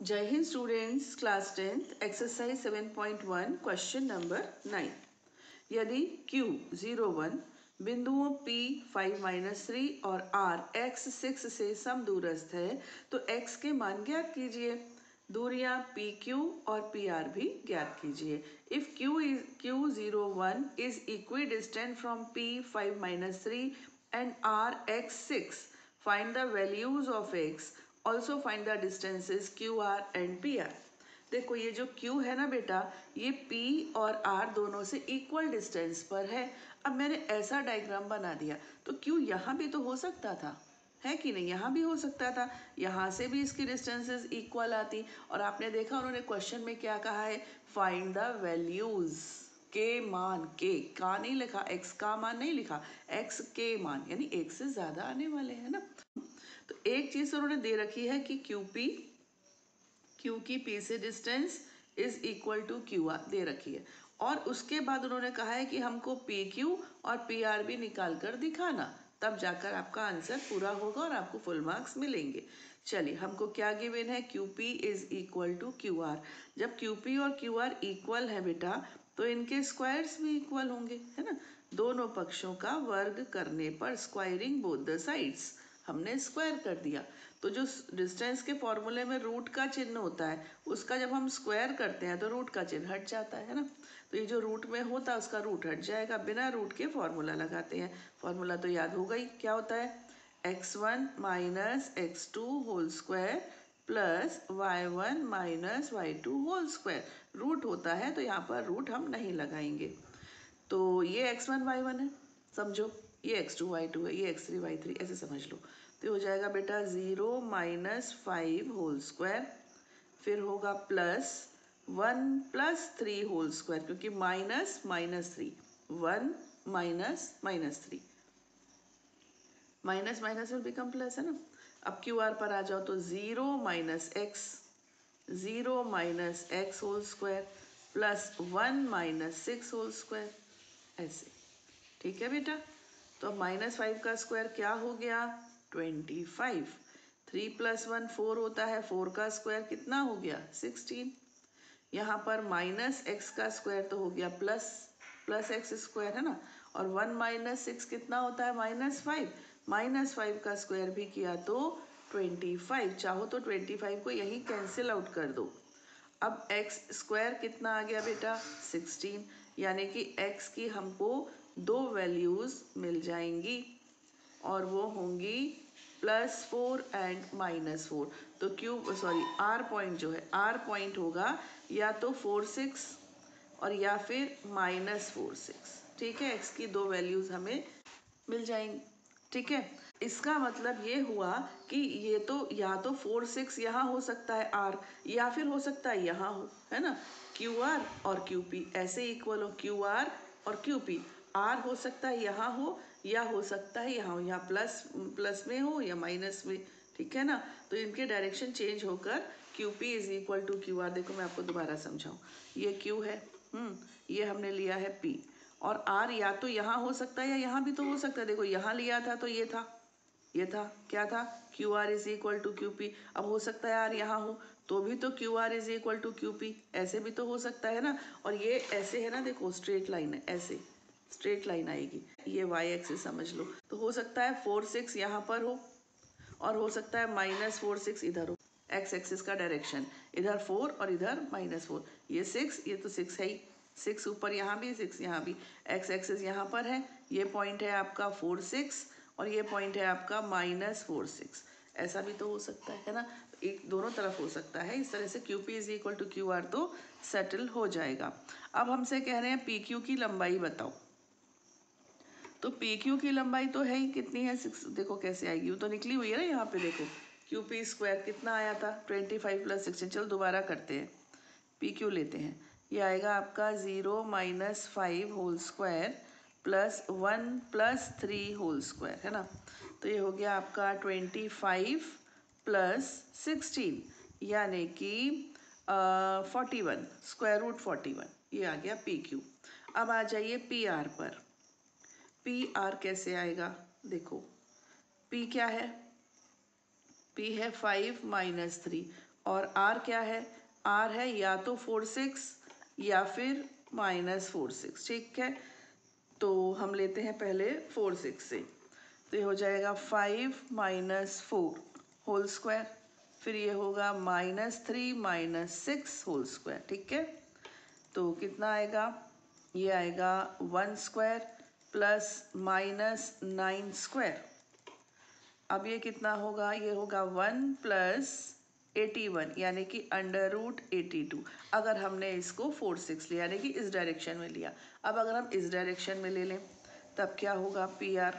जय Hind students, class 10th exercise 7.1 question number 9। यदि Q 01 बिंदुओं P 5-3 और R X 6 से समदूरस्थ है तो X के मान ज्ञात कीजिए। दूरियां PQ और PR भी ज्ञात कीजिए। If Q01 is equidistant from P 5-3 and R X 6, find the values of X. Also find the distances QR and PR. देखो ये जो Q है ना बेटा, ये P और R दोनों से इक्वल डिस्टेंस पर है। अब मैंने ऐसा डायग्राम बना दिया तो Q यहाँ भी तो हो सकता था, है कि नहीं? यहाँ भी हो सकता था, यहाँ से भी इसकी डिस्टेंसेस इक्वल आती। और आपने देखा उन्होंने क्वेश्चन में क्या कहा है, फाइंड द वैल्यूज के मान, के का नहीं लिखा, x का मान नहीं लिखा, x के मान यानी एक से ज्यादा आने वाले हैं ना। तो एक चीज उन्होंने दे रखी है कि Q की P से distance is equal to QR दे रखी है, और उसके बाद उन्होंने कहा है कि हमको PQ और PR भी निकाल कर दिखाना, तब जाकर आपका आंसर पूरा होगा और आपको फुल मार्क्स मिलेंगे। चलिए, हमको क्या गिवन है, QP is equal to QR। जब QP और QR इक्वल है बेटा तो इनके स्क्वायर्स भी इक्वल होंगे, है ना। दोनों पक्षों का वर्ग करने पर, स्क्वायरिंग बोथ द साइड्स, हमने स्क्वायर कर दिया। तो जो डिस्टेंस के फॉर्मूले में रूट का चिन्ह होता है उसका जब हम स्क्वायर करते हैं तो रूट का चिन्ह हट जाता है ना। तो ये जो रूट में होता है उसका रूट हट जाएगा, बिना रूट के फॉर्मूला लगाते हैं। फॉर्मूला तो याद होगा ही, क्या होता है, x1 minus x2 whole square plus y1 minus y2 whole square. Root होता है तो यहाँ पर रूट हम नहीं लगाएंगे। तो ये x1 y1 है, समझो, ये x2 y2 है, ये x3 y3, ऐसे समझ लो। तो हो जाएगा बेटा 0 माइनस 5 होल स्क्वायर, फिर होगा प्लस 1 प्लस 3 होल स्क्वायर, क्योंकि minus minus 3, 1 minus minus 3, minus minus will become plus, है ना। अब QR पर आ जाओ तो 0 minus x, 0 minus x whole square plus 1 minus 6 whole square, ऐसे। ठीक है बेटा, तो अब -5 का स्क्वायर क्या हो गया, 25। 3 + 1 4 होता है, 4 का स्क्वायर कितना हो गया, 16। यहाँ पर -x का स्क्वायर तो हो गया प्लस एक्स स्क्वायर, है ना। और 1 - 6 कितना होता है, -5। -5 का स्क्वायर भी किया तो 25। चाहो तो 25 को यहीं कैंसिल आउट कर दो। अब एक्स स्क्वायर कितना आ गया बेटा, 16, यानी कि x की हमको दो वैल्यूज मिल जाएंगी और वो होंगी +4 एंड -4। तो R पॉइंट जो है, R पॉइंट होगा या तो 4 6 और या फिर -4 6। ठीक है, x की दो वैल्यूज हमें मिल जाएंगी। ठीक है, इसका मतलब ये हुआ कि ये तो या तो 4 6 यहाँ हो सकता है R, या फिर हो सकता है यहाँ हो, है ना। QR और QP ऐसे इक्वल हो, QR और QP। R हो सकता है यहाँ हो या हो सकता है यहाँ हो, यहाँ प्लस में हो या माइनस में। ठीक है ना, तो इनके डायरेक्शन चेंज होकर QP is equal to QR। देखो मैं आपको दोबारा समझाऊँ, ये Q है, ये हमने लिया है P, और R या तो यहाँ हो सकता है या यहाँ भी तो हो सकता है। देखो यहाँ लिया था तो ये था, क्या था, QR is equal to QP। अब हो सकता है R यहाँ हो तो भी तो QR is equal to QP, ऐसे भी तो हो सकता है ना। और ये ऐसे है ना, देखो स्ट्रेट लाइन है, ऐसे स्ट्रेट लाइन आएगी, ये y एक्सिस समझ लो। तो हो सकता है 4 6 यहाँ पर हो और हो सकता है -4 6 इधर हो। x एक्सिस का डायरेक्शन इधर 4 और इधर -4, ये 6, ये तो 6 है ही, 6 ऊपर यहाँ भी 6 यहाँ भी। x एक्सिस यहाँ पर है, ये पॉइंट है आपका 4 6 और ये पॉइंट है आपका -4 6। ऐसा भी तो हो सकता है ना, एक दोनों तरफ हो सकता है। इस तरह से QP is equal to QR तो सेटल हो जाएगा। अब हमसे कह रहे हैं PQ की लंबाई बताओ। तो PQ की लंबाई तो है ही, कितनी है, 6। देखो कैसे आएगी, वो तो निकली हुई है ना यहाँ पे, देखो QP स्क्वायर कितना आया था, 25 + 16। चलो दोबारा करते हैं, PQ लेते हैं। ये आएगा आपका 0 - 5 whole square plus 1 + 3 whole square, है ना। तो ये हो गया आपका 25 + 16 यानी कि 41, √41, ये आ गया PQ। अब आ जाइए PR पर। PR कैसे आएगा, देखो P क्या है, P है 5 - 3, और r क्या है, r है या तो 4 6 या फिर -4 6, ठीक है। तो हम लेते हैं पहले 4 6 से, तो ये हो जाएगा 5 - 4 होल स्क्वायर, फिर ये होगा -3 - 6 होल स्क्वायर, ठीक है। तो कितना आएगा, ये आएगा 1 स्क्वायर प्लस -9 स्क्वायर। अब ये कितना होगा, ये होगा 1 प्लस 81 यानी कि √82, अगर हमने इसको 4 6 लिया यानी कि इस डायरेक्शन में लिया। अब अगर हम इस डायरेक्शन में ले लें तब क्या होगा, PR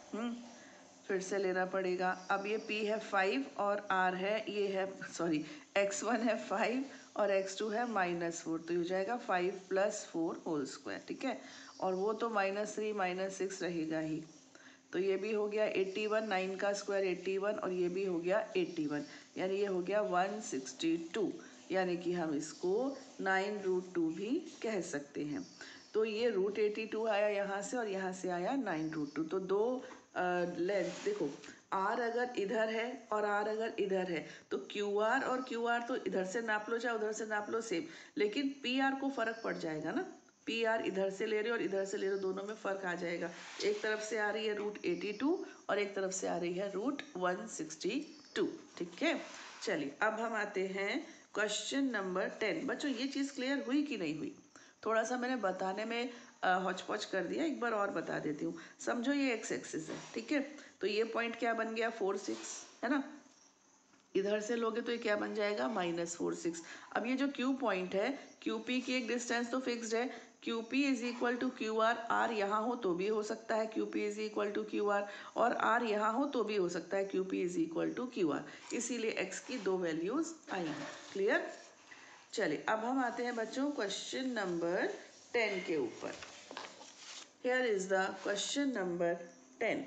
फिर से लेना पड़ेगा। अब ये P है 5 और R है, ये है सॉरी X1 है 5 और X2 है -4, तो ये हो जाएगा 5 + 4 होल स्क्वायर, ठीक है। और वो तो -3 - 6 रहेगा ही, तो ये भी हो गया 81, 9 का स्क्वायर 81 और ये भी हो गया 81, यानी ये हो गया 162, यानी कि हम इसको 9√2 भी कह सकते हैं। तो ये √82 आया यहाँ से और यहाँ से आया 9√2, तो दो लेंथ देखो, R अगर इधर है और R अगर इधर है तो QR और QR तो इधर से नाप लो चाहे उधर से नाप लो सेम, लेकिन PR को फर्क पड़ जाएगा ना। PR इधर से ले रहे हो और इधर से ले रहे हो, दोनों में फर्क आ जाएगा। एक तरफ से आ रही है √82 और एक तरफ से आ रही है √162, ठीक है। चलिए अब हम आते हैं क्वेश्चन नंबर 10। बच्चों ये चीज़ क्लियर हुई कि नहीं हुई, थोड़ा सा मैंने बताने में हौच पौच कर दिया, एक बार और बता देती हूँ। समझो ये x एक्सिस है, ठीक है। तो ये पॉइंट क्या बन गया 4 6, है ना। इधर से लोगे तो ये क्या बन जाएगा -4 6। अब ये जो Q पॉइंट है, QP की एक डिस्टेंस तो फिक्स्ड है, QP = QR। R यहाँ हो तो भी हो सकता है QP = QR, और R यहाँ हो तो भी हो सकता है QP = QR, इसीलिए x की दो वैल्यूज आई हैं। क्लियर। चलिए अब हम आते हैं बच्चों क्वेश्चन नंबर 10 के ऊपर। Here is the question number 10।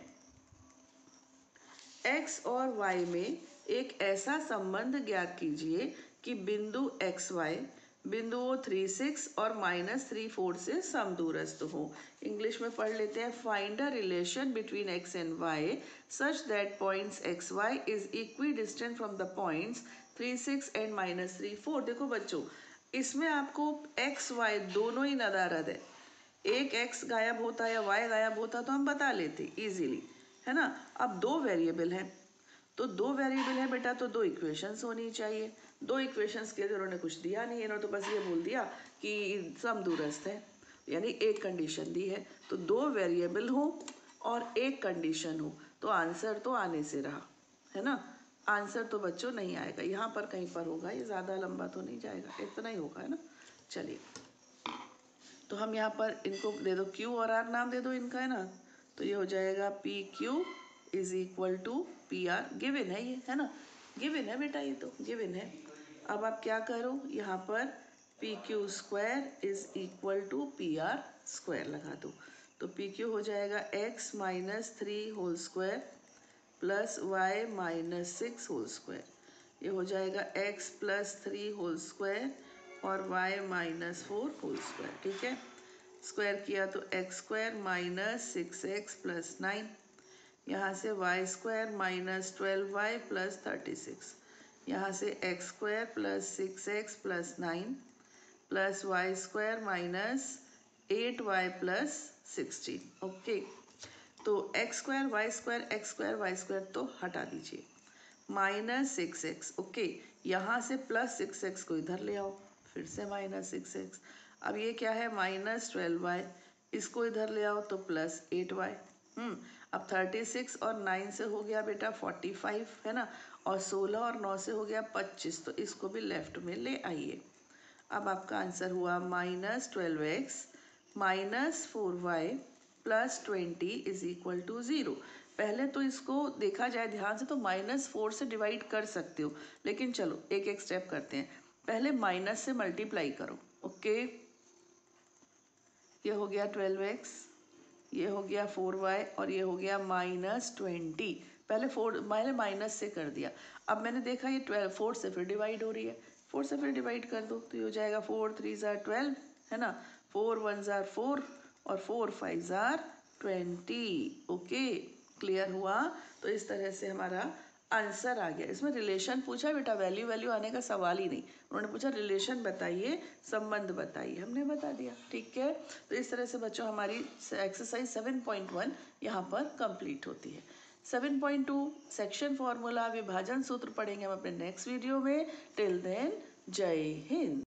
x और y में एक ऐसा संबंध ज्ञात कीजिए कि बिंदु XY बिंदुओं 3 6 और -3 4 से समदूरस्थ हो। इंग्लिश में पढ़ लेते हैं, find a relation between x and y such that points XY is equidistant from the points 3 6 and -3 4। देखो बच्चों, इसमें आपको XY दोनों ही नदारद है, एक x गायब होता या y गायब होता तो हम बता लेते इजीली, है ना। अब दो वेरिएबल है, तो दो वेरिएबल है बेटा, तो दो इक्वेशंस होनी चाहिए। दो इक्वेशंस के लिए इन्होंने कुछ दिया नहीं, इन्होंने तो बस ये बोल दिया कि समदूरस्थ है, यानी एक कंडीशन दी है। तो दो वेरिएबल हो और एक कंडीशन हो, तो आंसर तो आने से रहा, है ना। आंसर तो बच्चों नहीं आएगा, यहाँ पर कहीं पर होगा, ये ज़्यादा लंबा तो नहीं जाएगा, इतना ही होगा, है ना। चलिए तो हम यहाँ पर इनको दे दो Q और R नाम दे दो इनका, है ना। तो ये हो जाएगा PQ = PR, गिवन है ये, है ना, गिवन है बेटा, ये तो गिवन है। अब आप क्या करो, यहाँ पर PQ² = PR² लगा दो, तो PQ हो जाएगा x - 3 whole square plus y - 6 whole square. ये हो जाएगा x + 3 होल स्क्वायर और y - 4 होल स्क्वायर, ठीक है। स्क्वायर किया तो x² - 6x + 9, यहाँ से y² - 12y + 36, यहाँ से x² + 6x + 9 plus y² - 8y + 16। Okay, तो x² y² x² y² तो हटा दीजिए, -6x। ओके, यहाँ से +6x को इधर ले आओ, फिर से -6x। अब ये क्या है -12y, इसको इधर ले आओ तो +8y। अब 36 और 9 से हो गया बेटा 45, है ना, और 16 और 9 से हो गया 25, तो इसको भी लेफ्ट में ले आइए। अब आपका आंसर हुआ -12x - 4y + 20 = 0। पहले तो इसको देखा जाए ध्यान से तो -4 से डिवाइड कर सकते हो, लेकिन चलो एक एक स्टेप करते हैं। पहले माइनस से मल्टीप्लाई करो। ओके, ये हो गया 12x, ये हो गया 4y और ये हो गया -20। मैंने माइनस से कर दिया, अब मैंने देखा ये 4 से फिर डिवाइड हो रही है, 4 से फिर डिवाइड कर दो, तो ये हो जाएगा 4 3 = 12, है ना, 4 1 = 4 और 4 5 = 20। ओके, क्लियर हुआ। तो इस तरह से हमारा आंसर आ गया। इसमें रिलेशन पूछा बेटा, वैल्यू वैल्यू आने का सवाल ही नहीं, उन्होंने पूछा रिलेशन बताइए, संबंध बताइए, हमने बता दिया। ठीक है, तो इस तरह से बच्चों हमारी एक्सरसाइज 7.1 यहाँ पर कंप्लीट होती है। 7.2 सेक्शन फॉर्मूला, विभाजन सूत्र पढ़ेंगे हम अपने नेक्स्ट वीडियो में। टिल देन जय हिंद।